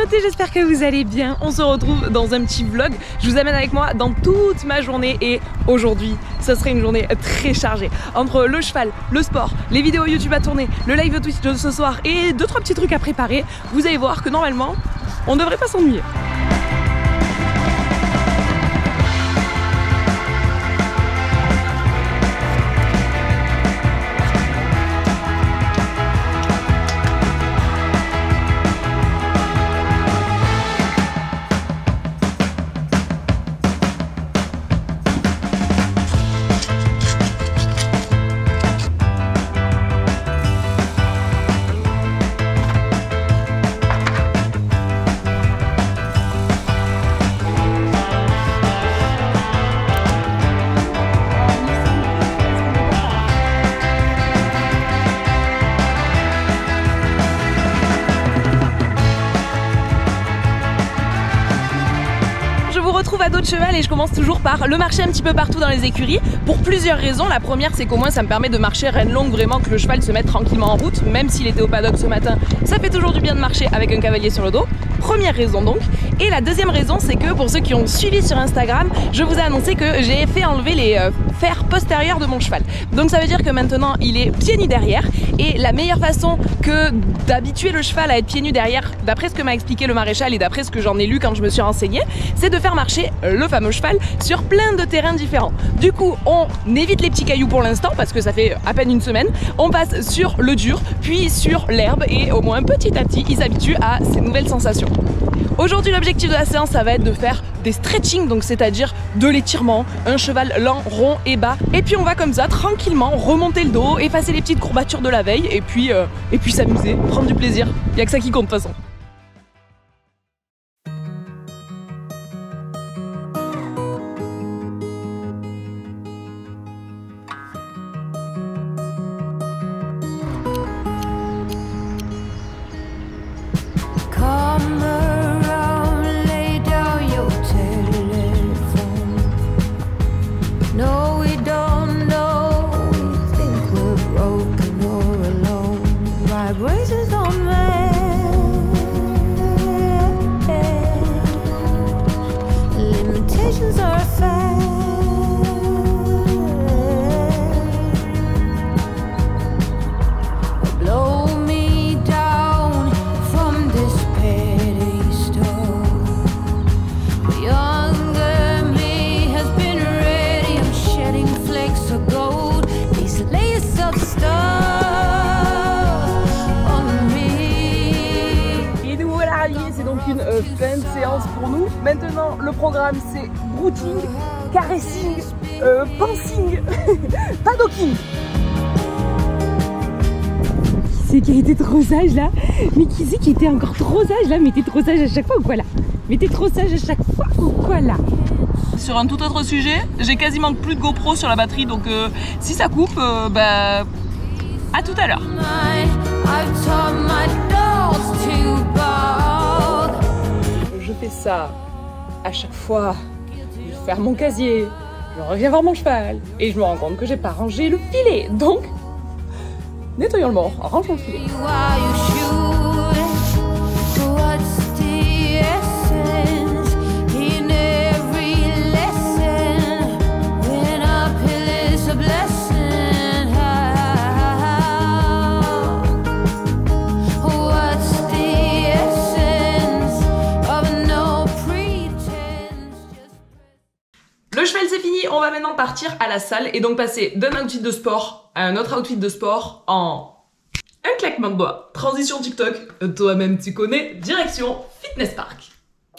communauté, j'espère que vous allez bien. On se retrouve dans un petit vlog. Je vous amène avec moi dans toute ma journée et aujourd'hui, ce serait une journée très chargée. Entre le cheval, le sport, les vidéos YouTube à tourner, le live Twitch de ce soir et 2-3 petits trucs à préparer, vous allez voir que normalement, on ne devrait pas s'ennuyer. Retrouve à dos de cheval et je commence toujours par le marcher un petit peu partout dans les écuries pour plusieurs raisons. La première, c'est qu'au moins ça me permet de marcher reine longue, vraiment que le cheval se mette tranquillement en route, même s'il était au paddock ce matin, ça fait toujours du bien de marcher avec un cavalier sur le dos. Première raison donc. Et la deuxième raison, c'est que pour ceux qui ont suivi sur Instagram, je vous ai annoncé que j'ai fait enlever les fers postérieurs de mon cheval. Donc ça veut dire que maintenant il est pieds nus derrière et la meilleure façon que d'habituer le cheval à être pieds nus derrière, d'après ce que m'a expliqué le maréchal et d'après ce que j'en ai lu quand je me suis renseignée, c'est de faire marcher le fameux cheval sur plein de terrains différents. Du coup, on évite les petits cailloux pour l'instant parce que ça fait à peine une semaine. On passe sur le dur, puis sur l'herbe et au moins petit à petit, il s'habitue à ces nouvelles sensations. Aujourd'hui, l'objectif de la séance, ça va être de faire des stretching, donc c'est-à-dire de l'étirement, un cheval lent, rond et bas. Et puis on va comme ça, tranquillement, remonter le dos, effacer les petites courbatures de la veille et puis s'amuser, prendre du plaisir. Il n'y a que ça qui compte de toute façon. C'est donc une fin de séance pour nous. Maintenant, le programme c'est routing, caressing, pansing, paddocking. Qui c'est qui a été trop sage là? Mais qui c'est qui était encore trop sage là? Mais t'es trop sage à chaque fois ou quoi là? Mais t'es trop sage à chaque fois ou quoi là? Sur un tout autre sujet, j'ai quasiment plus de GoPro sur la batterie, donc si ça coupe, à tout à l'heure. Je fais ça à chaque fois, je ferme mon casier, je reviens voir mon cheval et je me rends compte que j'ai pas rangé le filet. Donc, nettoyons le mort, rangeons le filet. Le cheval c'est fini, on va maintenant partir à la salle et donc passer d'un outfit de sport à un autre outfit de sport en un claquement de doigts. Transition TikTok, toi-même tu connais, direction Fitness Park.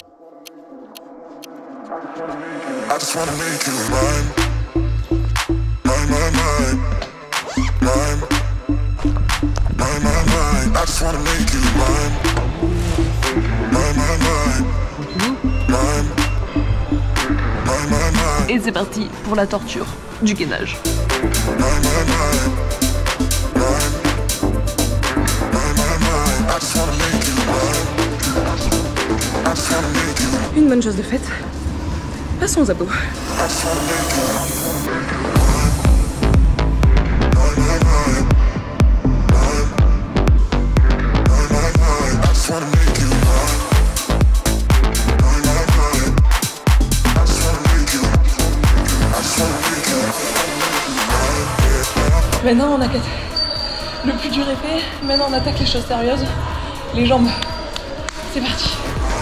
Et c'est parti pour la torture du gainage. Une bonne chose de faite. Passons aux abdos. Maintenant on a le plus dur est fait, maintenant on attaque les choses sérieuses, les jambes. C'est parti.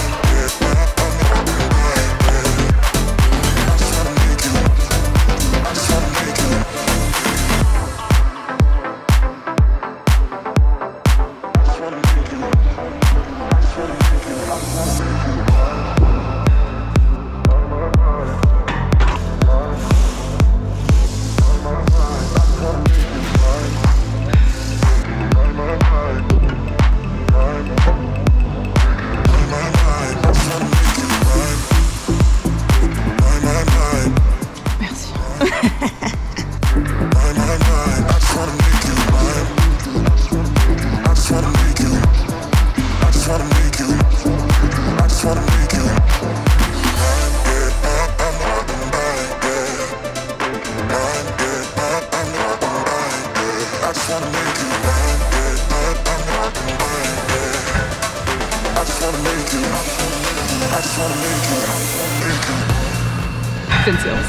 Fin de séance.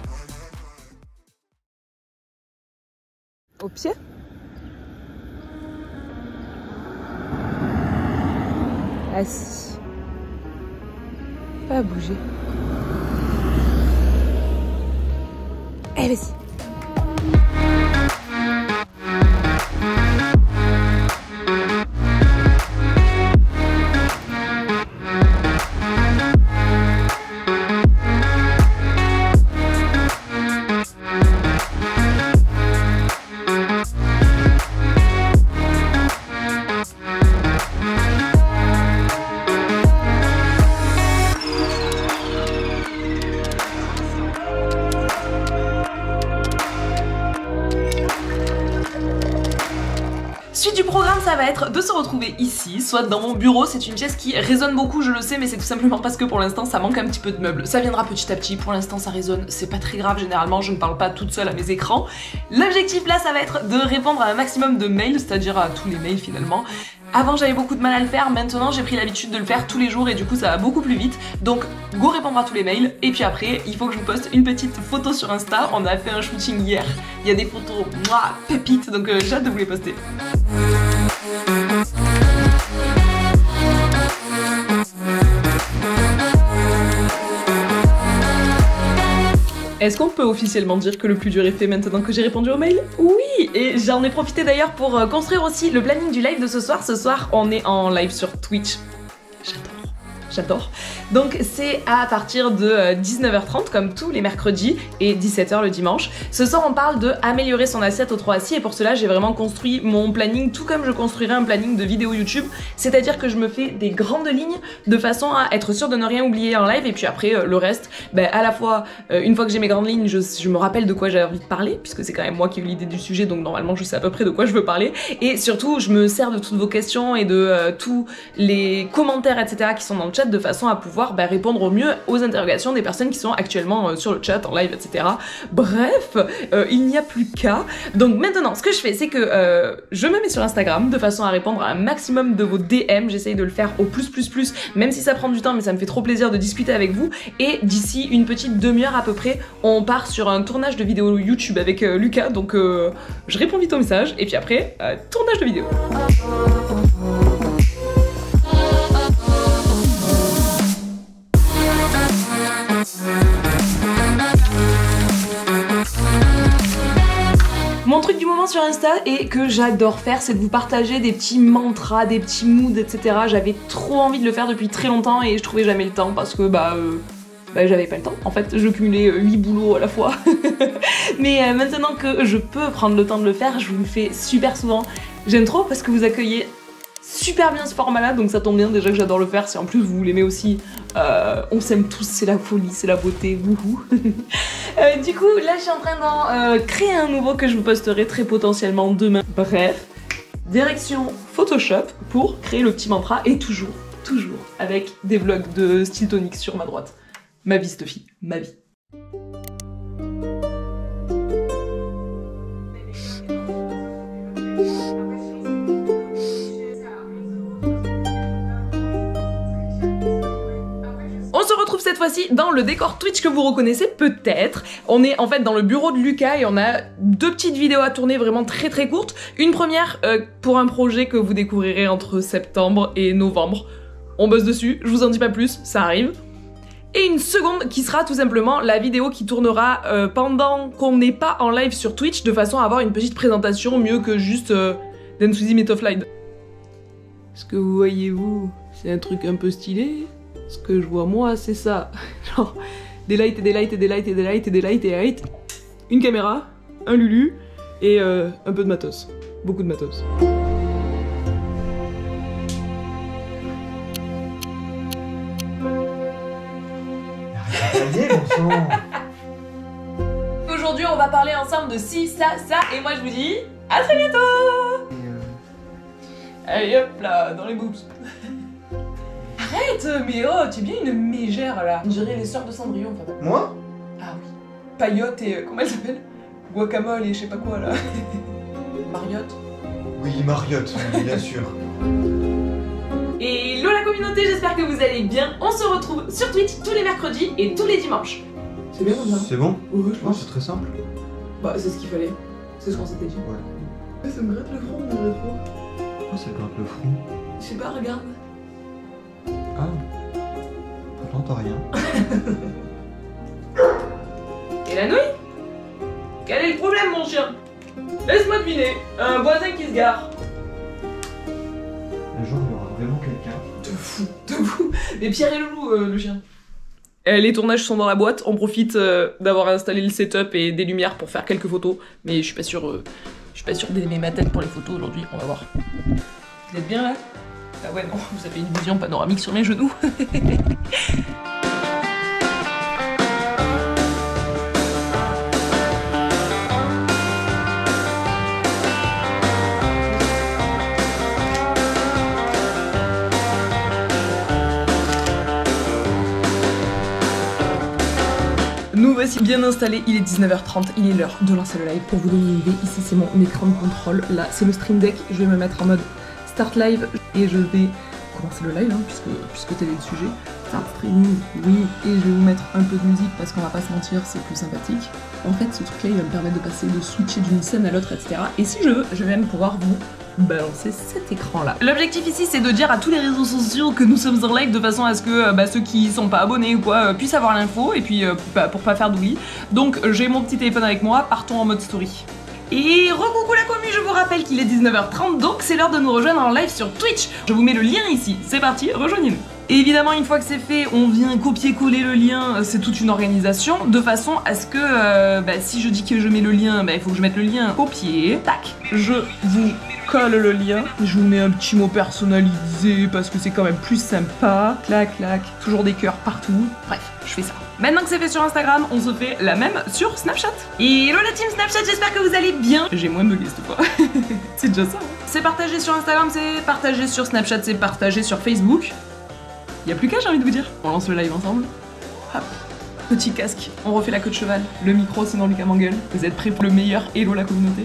Au pied. Assis. Pas à bouger. Allez, vas-y. Suite du programme, ça va être de se retrouver ici, soit dans mon bureau. C'est une pièce qui résonne beaucoup, je le sais, mais c'est tout simplement parce que pour l'instant ça manque un petit peu de meubles. Ça viendra petit à petit, pour l'instant ça résonne, c'est pas très grave, généralement je ne parle pas toute seule à mes écrans. L'objectif là, ça va être de répondre à un maximum de mails, c'est-à-dire à tous les mails finalement. Avant j'avais beaucoup de mal à le faire, maintenant j'ai pris l'habitude de le faire tous les jours et du coup ça va beaucoup plus vite. Donc go répondre à tous les mails et puis après il faut que je vous poste une petite photo sur Insta. On a fait un shooting hier, il y a des photos mouah, pépites, donc j'ai hâte de vous les poster. Est-ce qu'on peut officiellement dire que le plus dur est fait maintenant que j'ai répondu aux mails? Oui! Et j'en ai profité d'ailleurs pour construire aussi le planning du live de ce soir. Ce soir, on est en live sur Twitch. J'adore. Donc c'est à partir de 19h30 comme tous les mercredis et 17h le dimanche. Ce soir on parle de améliorer son assiette aux 3 assis et pour cela j'ai vraiment construit mon planning tout comme je construirais un planning de vidéo YouTube. C'est-à-dire que je me fais des grandes lignes de façon à être sûre de ne rien oublier en live et puis après le reste, à la fois une fois que j'ai mes grandes lignes je me rappelle de quoi j'ai envie de parler puisque c'est quand même moi qui ai eu l'idée du sujet donc normalement je sais à peu près de quoi je veux parler et surtout je me sers de toutes vos questions et de tous les commentaires etc qui sont dans le chat de façon à pouvoir répondre au mieux aux interrogations des personnes qui sont actuellement sur le chat, en live, etc. Bref, il n'y a plus qu'à. Donc maintenant, ce que je fais, c'est que je me mets sur Instagram de façon à répondre à un maximum de vos DM. J'essaye de le faire au plus, même si ça prend du temps, mais ça me fait trop plaisir de discuter avec vous. Et d'ici une petite demi-heure à peu près, on part sur un tournage de vidéo YouTube avec Lucas. Donc je réponds vite au message et puis après, tournage de vidéo. Mon truc du moment sur Insta et que j'adore faire, c'est de vous partager des petits mantras, des petits moods, etc. J'avais trop envie de le faire depuis très longtemps et je trouvais jamais le temps parce que j'avais pas le temps. En fait, je cumulais 8 boulots à la fois. Mais maintenant que je peux prendre le temps de le faire, je vous le fais super souvent. J'aime trop parce que vous accueillez super bien ce format-là, donc ça tombe bien déjà que j'adore le faire. Si en plus vous l'aimez aussi, on s'aime tous, c'est la folie, c'est la beauté, wouhou. Du coup, là je suis en train d'en créer un nouveau que je vous posterai très potentiellement demain. Bref, direction Photoshop pour créer le petit mantra et toujours avec des vlogs de style tonique sur ma droite. Ma vie, cette fille, ma vie. cette fois-ci dans le décor Twitch que vous reconnaissez peut-être. On est en fait dans le bureau de Lucas et on a 2 petites vidéos à tourner vraiment très courtes. Une première pour un projet que vous découvrirez entre septembre et novembre. On bosse dessus, je vous en dis pas plus, ça arrive. Et une seconde qui sera tout simplement la vidéo qui tournera pendant qu'on n'est pas en live sur Twitch, de façon à avoir une petite présentation mieux que juste Dance with Him offline. Est-ce que vous voyez vous, c'est un truc un peu stylé? Ce que je vois moi c'est ça, genre des lights et des lights et des lights et des lights et des lights et des lights, une caméra, un Lulu et un peu de matos, beaucoup de matos. Aujourd'hui on va parler ensemble de ci, ça, et moi je vous dis à très bientôt. Allez hop là, dans les boobs. Arrête, mais oh, tu es bien une mégère là. On dirait les sœurs de Cendrillon en fait. Moi? Ah oui. Payotte et comment elle s'appelle? Guacamole et je sais pas quoi là. Mariotte. Oui, Mariotte, bien sûr. Et hello la communauté, j'espère que vous allez bien. On se retrouve sur Twitch tous les mercredis et tous les dimanches. C'est bien comme ça? C'est bon? Ouais, je pense. C'est très simple. Bah, c'est ce qu'il fallait. C'est ce qu'on s'était dit. Ouais. Ça me gratte le front, on dirait trop. Oh, ça gratte le front. Je sais pas, regarde. Ah. Pourtant, t'as rien. Et la nouille? Quel est le problème, mon chien? Laisse-moi deviner. Un voisin qui se gare. Un jour, il y aura vraiment quelqu'un. De fou. Mais Pierre et Loulou, le chien. Les tournages sont dans la boîte, on profite d'avoir installé le setup et des lumières pour faire quelques photos, mais je suis pas sûre d'aimer ma tête pour les photos aujourd'hui, on va voir. Vous êtes bien là? Ah ouais non, vous avez une vision panoramique sur mes genoux. Nous voici bien installés, il est 19h30, il est l'heure de lancer le live. Pour vous donner une idée, ici c'est mon écran de contrôle, là c'est le Stream Deck, je vais me mettre en mode Start Live et je vais commencer le live, hein, puisque tel est le sujet. Start Streaming, oui, et je vais vous mettre un peu de musique parce qu'on va pas se mentir, c'est plus sympathique. En fait ce truc là il va me permettre de passer, de switcher d'une scène à l'autre, etc. Et si je veux, je vais même pouvoir vous balancer cet écran là. L'objectif ici c'est de dire à tous les réseaux sociaux que nous sommes en live de façon à ce que ceux qui sont pas abonnés ou quoi puissent avoir l'info et puis pour pas faire d'oubli. Donc j'ai mon petit téléphone avec moi, partons en mode story. Et recoucou la commu, je vous rappelle qu'il est 19h30 donc c'est l'heure de nous rejoindre en live sur Twitch. Je vous mets le lien ici, c'est parti, rejoignez-nous. Et évidemment, une fois que c'est fait, on vient copier-coller le lien, c'est toute une organisation, de façon à ce que, si je dis que je mets le lien, il faut que je mette le lien copier, tac, je vous colle le lien, je vous mets un petit mot personnalisé parce que c'est quand même plus sympa, clac, clac, toujours des cœurs partout, bref, je fais ça. Maintenant que c'est fait sur Instagram, on se fait la même sur Snapchat. Et hello la team Snapchat, j'espère que vous allez bien. J'ai moins bugué cette fois. C'est déjà ça. Hein. C'est partagé sur Instagram, c'est partagé sur Snapchat, c'est partagé sur Facebook. Y'a plus qu'à, j'ai envie de vous dire. On lance le live ensemble. Hop. Petit casque, on refait la queue de cheval. Le micro, sinon Lucas m'engueule. Vous êtes prêts pour le meilleur hello la communauté?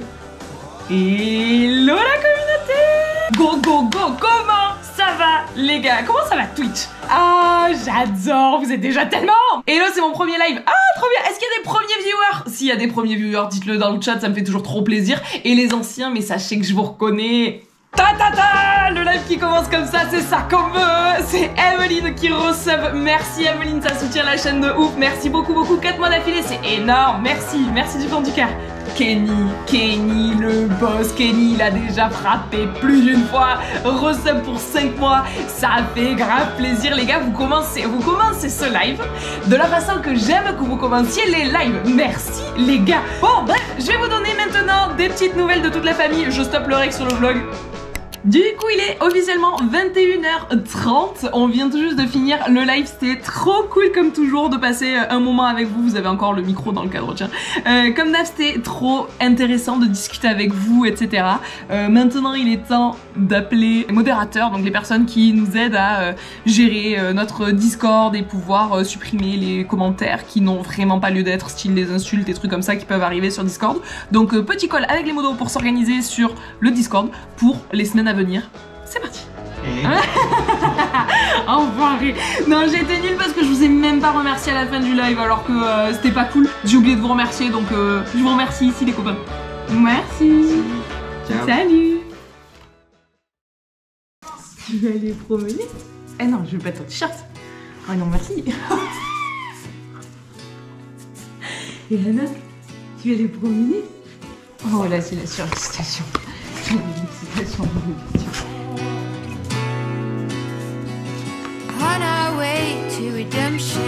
Hello la communauté! Go go go, comment ça va les gars? Comment ça va Twitch? Ah, j'adore, vous êtes déjà tellement! Hello, c'est mon premier live. Ah, trop bien! Est-ce qu'il y a des premiers viewers? S'il y a des premiers viewers, dites-le dans le chat, ça me fait toujours trop plaisir. Et les anciens, mais sachez que je vous reconnais. Le live qui commence comme ça, c'est ça qu'on veut. C'est Emeline qui resub. Merci Emeline, ça soutient la chaîne de ouf. Merci beaucoup, 4 mois d'affilée, c'est énorme. Merci du fond du cœur. Kenny, le boss. Kenny, il a déjà frappé plus d'une fois. Resub pour 5 mois. Ça fait grave plaisir, les gars. Vous commencez ce live de la façon que j'aime que vous commenciez les lives. Merci, les gars. Bon, bref, je vais vous donner maintenant des petites nouvelles de toute la famille. Je stoppe le rec sur le vlog. Du coup, il est officiellement 21h30. On vient tout juste de finir le live. C'était trop cool comme toujours de passer un moment avec vous. Vous avez encore le micro dans le cadre, tiens. Comme d'hab, c'était trop intéressant de discuter avec vous, etc. Maintenant, il est temps d'appeler les modérateurs, donc les personnes qui nous aident à gérer notre Discord et pouvoir supprimer les commentaires qui n'ont vraiment pas lieu d'être, style les insultes et trucs comme ça qui peuvent arriver sur Discord. Donc petit call avec les modos pour s'organiser sur le Discord pour les semaines à venir. C'est parti. Enfoiré. Non, j'ai été nulle parce que je vous ai même pas remercié à la fin du live alors que c'était pas cool. J'ai oublié de vous remercier, donc je vous remercie ici les copains. Merci. Ciao. Salut. Tu vas aller promener? Eh non, je vais pas ton t-shirt. Ah non, merci. Et Lana, tu vas aller promener? Oh là, c'est la surexcitation. L'excitation. On our way to redemption,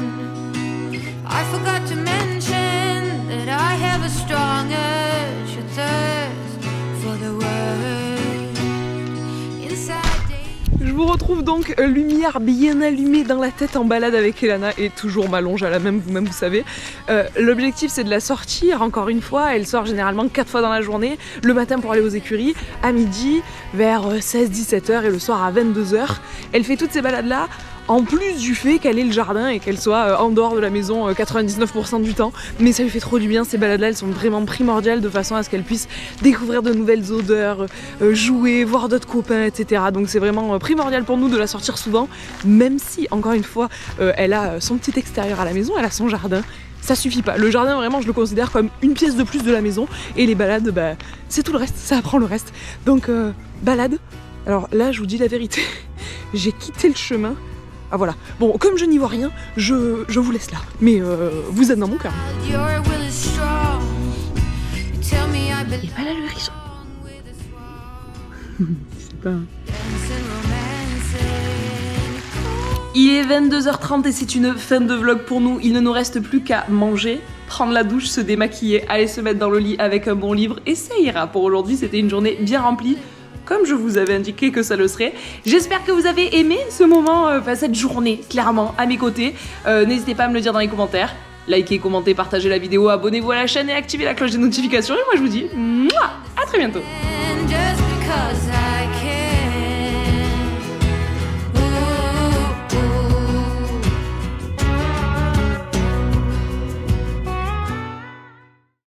I forgot to mention that I have a strong urge, a thirst for the word inside. Je vous retrouve donc lumière bien allumée dans la tête en balade avec Elana et toujours ma longe à la même, vous-même vous savez. L'objectif c'est de la sortir encore une fois, elle sort généralement 4 fois dans la journée, le matin pour aller aux écuries, à midi, vers 16-17h et le soir à 22h. Elle fait toutes ces balades là en plus du fait qu'elle ait le jardin et qu'elle soit en dehors de la maison 99% du temps, mais ça lui fait trop du bien. Ces balades là elles sont vraiment primordiales de façon à ce qu'elle puisse découvrir de nouvelles odeurs, jouer, voir d'autres copains, etc. Donc c'est vraiment primordial pour nous de la sortir souvent, même si encore une fois elle a son petit extérieur à la maison, elle a son jardin. Ça suffit pas. Le jardin, vraiment, je le considère comme une pièce de plus de la maison. Et les balades, bah, c'est tout le reste. Ça apprend le reste. Donc, balade. Alors là, je vous dis la vérité. J'ai quitté le chemin. Ah voilà. Bon, comme je n'y vois rien, je vous laisse là. Mais vous êtes dans mon cœur. Your will is strong. You tell me I belong Et pas là le hérisson. C'est pas... dancing romancing. Il est 22h30 et c'est une fin de vlog pour nous. Il ne nous reste plus qu'à manger, prendre la douche, se démaquiller, aller se mettre dans le lit avec un bon livre et ça ira. Pour aujourd'hui, c'était une journée bien remplie, comme je vous avais indiqué que ça le serait. J'espère que vous avez aimé ce moment, cette journée, clairement, à mes côtés. N'hésitez pas à me le dire dans les commentaires. Likez, commentez, partagez la vidéo, abonnez-vous à la chaîne et activez la cloche des notifications. Et moi, je vous dis, mouah, à très bientôt. And just